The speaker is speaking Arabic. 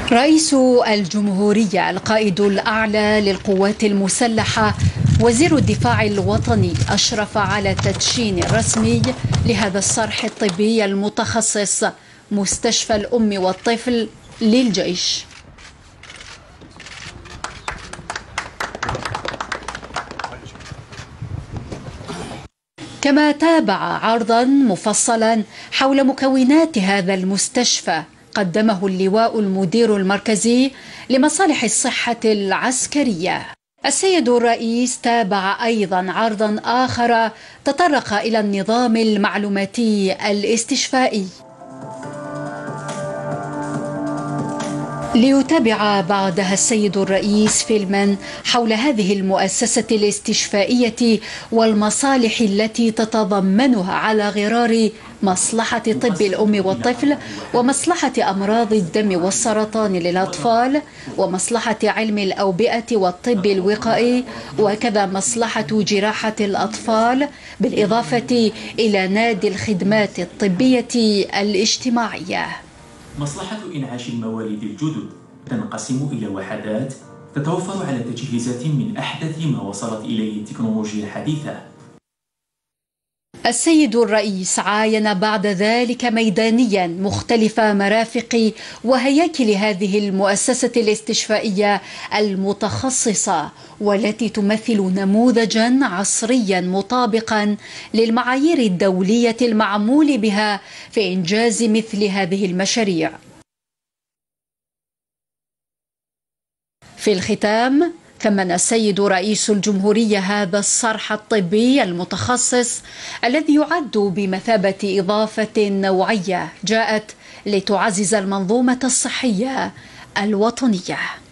رئيس الجمهورية القائد الأعلى للقوات المسلحة وزير الدفاع الوطني أشرف على التدشين الرسمي لهذا الصرح الطبي المتخصص مستشفى الأم والطفل للجيش. كما تابع عرضا مفصلا حول مكونات هذا المستشفى قدمه اللواء المدير المركزي لمصالح الصحة العسكرية. السيد الرئيس تابع أيضا عرضا آخر تطرق إلى النظام المعلوماتي الاستشفائي، ليتابع بعدها السيد الرئيس فيلما حول هذه المؤسسة الاستشفائية والمصالح التي تتضمنها على غرار مصلحة طب الأم والطفل، ومصلحة أمراض الدم والسرطان للأطفال، ومصلحة علم الأوبئة والطب الوقائي، وكذا مصلحة جراحة الأطفال، بالإضافة إلى نادي الخدمات الطبية الاجتماعية. مصلحة إنعاش المواليد الجدد تنقسم إلى وحدات تتوفر على تجهيزات من أحدث ما وصلت إليه التكنولوجيا الحديثة. السيد الرئيس عاين بعد ذلك ميدانيا مختلف مرافق وهياكل هذه المؤسسة الاستشفائية المتخصصة، والتي تمثل نموذجا عصريا مطابقا للمعايير الدولية المعمول بها في إنجاز مثل هذه المشاريع. في الختام ثمن السيد رئيس الجمهورية هذا الصرح الطبي المتخصص الذي يعد بمثابة إضافة نوعية جاءت لتعزز المنظومة الصحية الوطنية.